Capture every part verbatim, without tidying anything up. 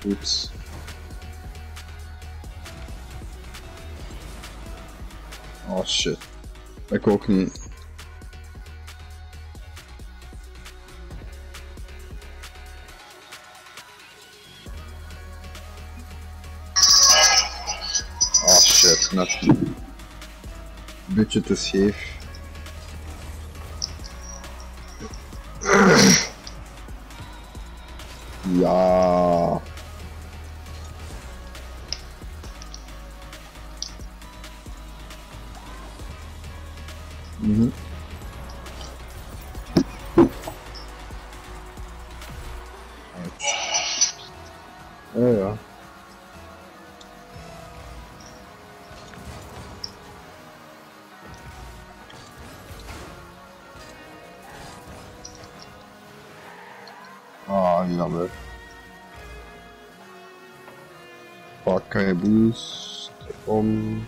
Oeps. Oh shit. Ik ook niet. Oh shit, net een beetje te scheef. Ja. Mhm. Ja, ja. Ah, jammer. Pak kan je boost om.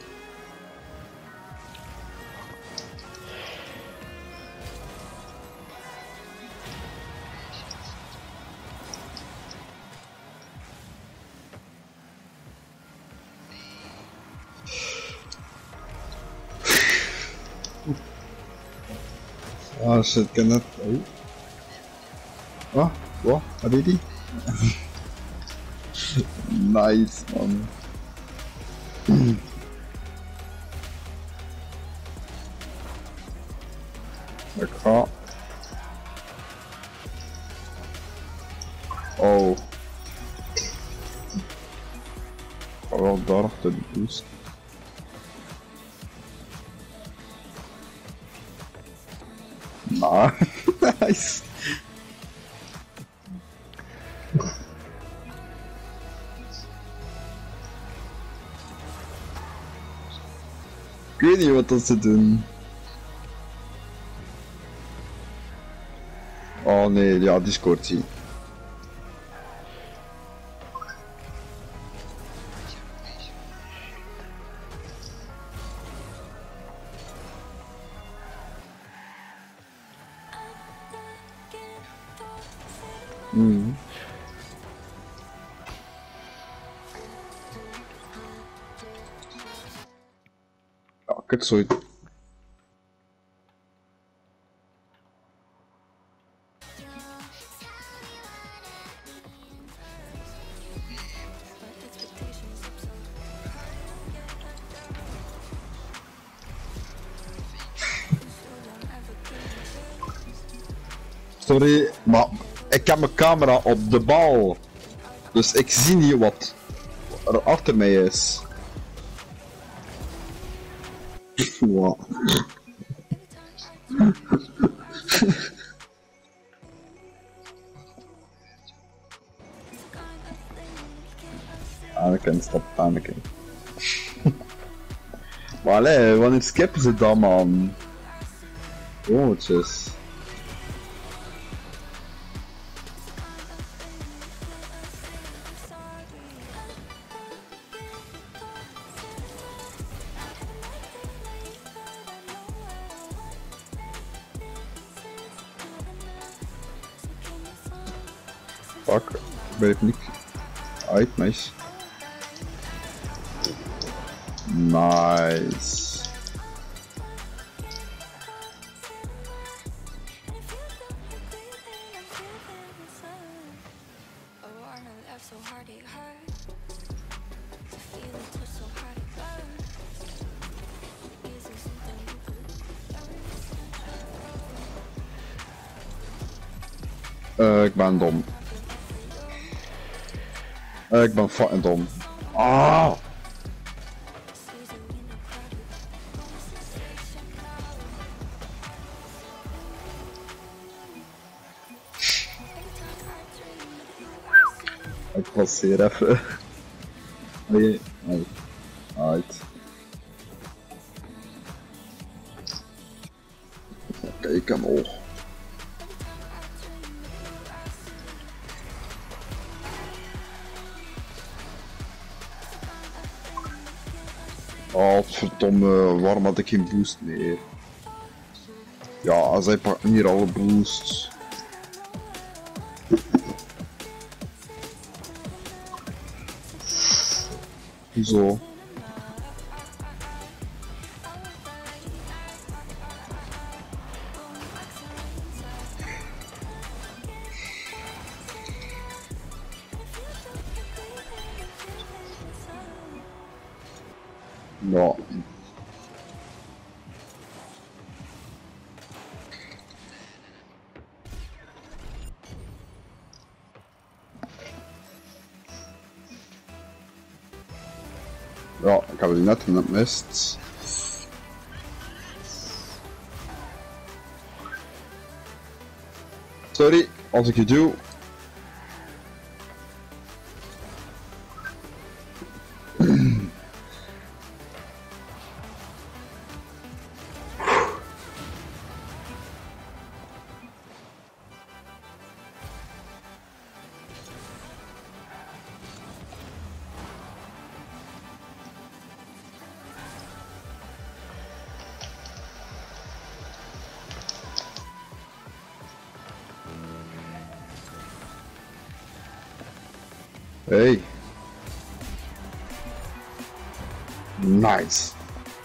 Ah shit, kan dat? Oh, wat? Wat deed hij? Nice man. Ik ga. Oh. Ik ga wel daar achter de boost. Nah. Nice. Ik weet niet wat dat ze doen. Oh nee, ja, Discord zie. Mm. Ja, ik het zo. Sorry, maar ik heb mijn camera op de bal. Dus ik zie niet wat er achter mij is. Wow. Anakin, stop Anakin. Maar allee, wanneer skippen ze dan, man? Jongetjes. Fuck, ik ben even niet uit, nice. Nice. Uh, ik ben dom. Uh, ik ben fucking dom. Ah! Ik passeer even. Nee, nee. Uit. Kijk hem op. Oh, verdomme, waarom had ik geen boost meer? Ja, zij pakken hier alle boosts. Zo. Ja. Ja, ik heb het net gemist. Sorry, als ik je doe. Hey. Nice.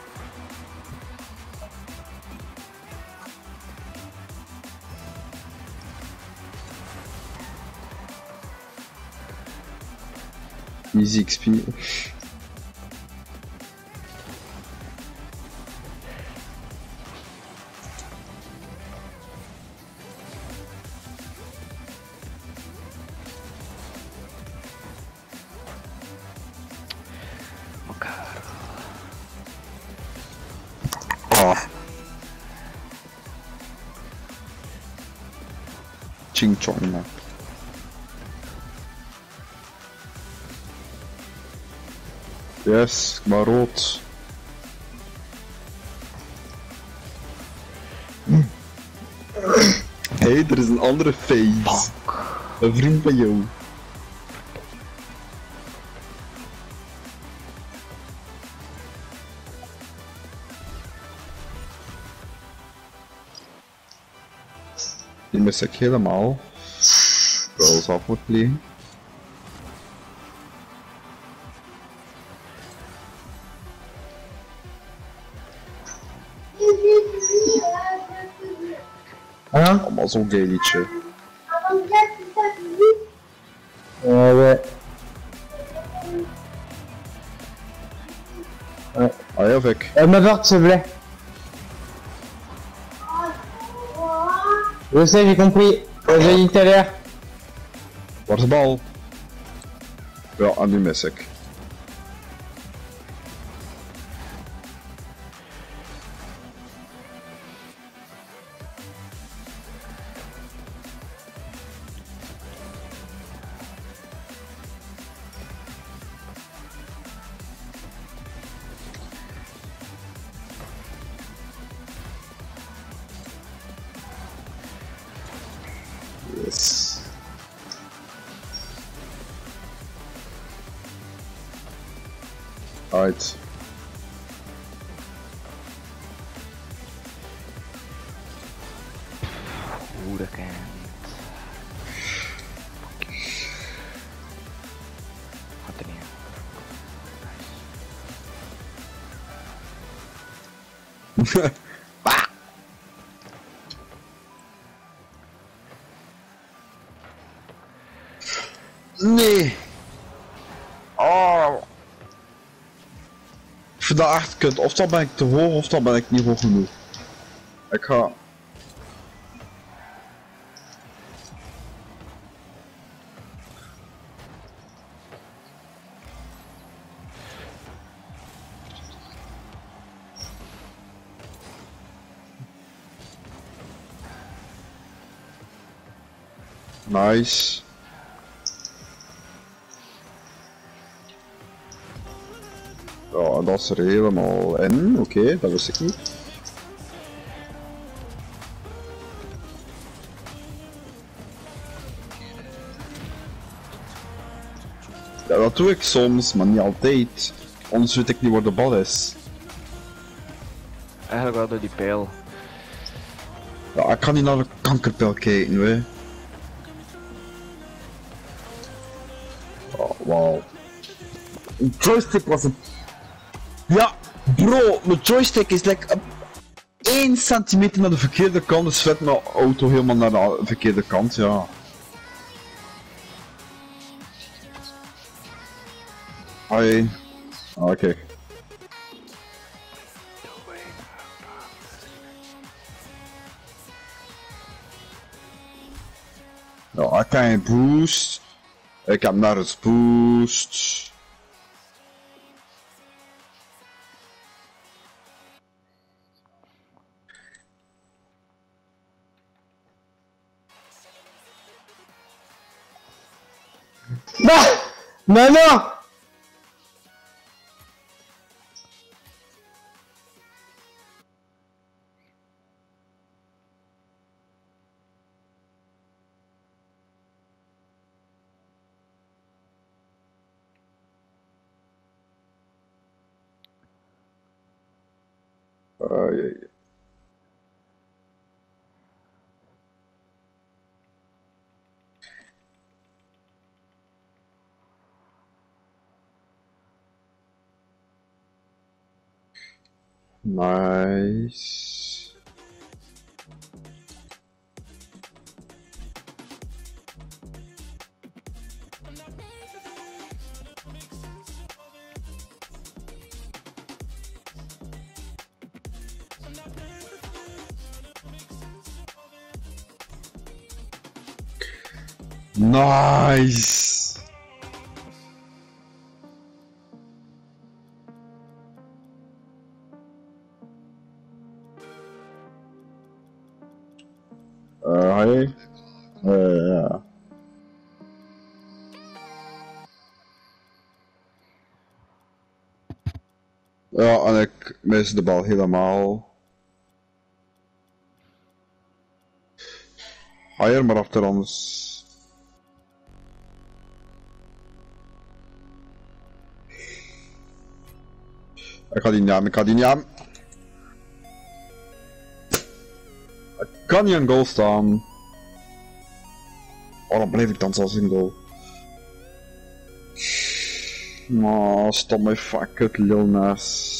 Easy X P. Ching chong man. Yes, maar rood. Hey, er is een andere face. Een vriend van jou. Die mis ik helemaal. Wel eens af moet plegen. Hein? Allemaal zo'n gay liedje. Euh, ouais. Ouais. Allez, avec. Euh, ma porte, s'il te plaît. Je sais, j'ai compris. Euh, j'ai dit tout à l'heure. Waar is de bal? Ja, en die mis ik. Yes. Alright. Hoe dat kan. Gaat er niet aan. Bah! Nee! Oh! Ik vind dat echt kut. Of dan ben ik te hoog, of dan ben ik niet hoog genoeg. Ik ga... Nice. Ja, dat is er helemaal in. Oké, okay, dat wist ik niet. Ja, dat doe ik soms, maar niet altijd. Anders weet ik niet waar de bal is. Eigenlijk wel door die pijl. Ja, ik kan niet naar de kankerpijl kijken, hè. Oh, wauw. Een joystick was het. Ja, bro, mijn joystick is like op één centimeter naar de verkeerde kant, dus zet mijn auto helemaal naar de verkeerde kant, ja. Hoi. Ah, oké. Ja, ik kan je boost. Ik heb naar het boost. Non! Non, non! Ai, ai. Nice. Nice. Uh, hi. Uh, ja. Ja, en ik mis de bal helemaal. Ga er maar achter ons. Ik ga die niet aan, ik ga die niet aan. Ik kan niet een goal staan. Oh, dan blijf ik dan zelfs in goal. Oh, stop my fuck it, Lil Nas.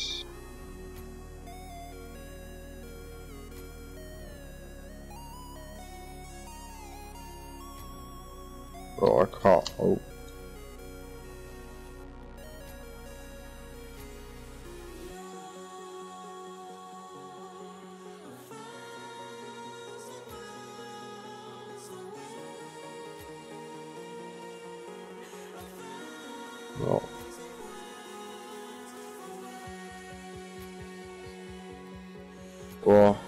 Oh, ik ga... Oh. Oh. Oh.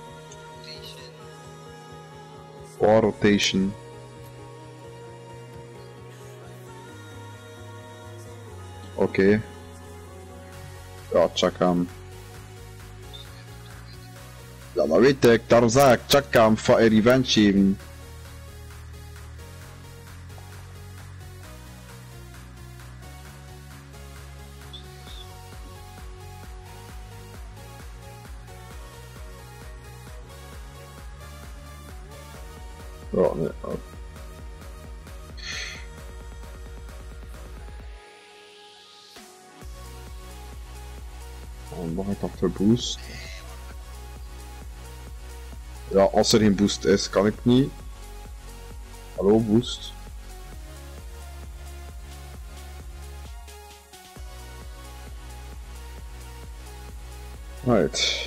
Oh, rotation. Oké. Okay. Ja, check hem. Ja, dat weet ik. Daarom zei ik, check hem, voor een revenge geven. Oh, nee. Oh. Dan mag ik achter boost. Ja, als er geen boost is, kan ik niet. Hallo, boost. Right.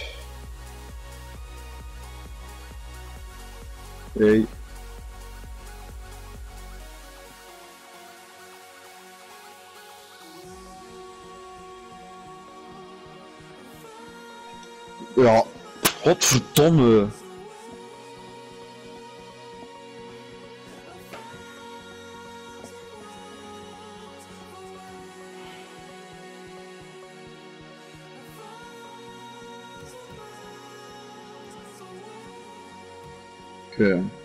Hey. Ja, godverdomme. Oké. Okay.